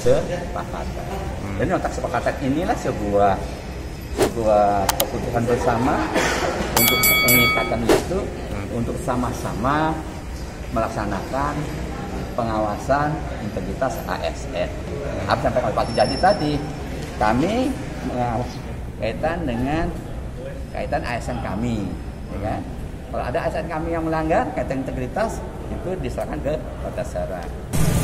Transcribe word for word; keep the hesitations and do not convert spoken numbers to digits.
kesepakatan. Hmm. Dan nota kesepakatan inilah sebuah sebuah keputusan bersama untuk pengikatan itu hmm. untuk sama-sama melaksanakan pengawasan integritas A S N. Apa sampai oleh Pak Sujadi tadi, kami mengawasi kaitan dengan kaitan A S N kami, ya kan? Kalau ada A S N kami yang melanggar kaitan integritas, itu diserahkan ke Batasara.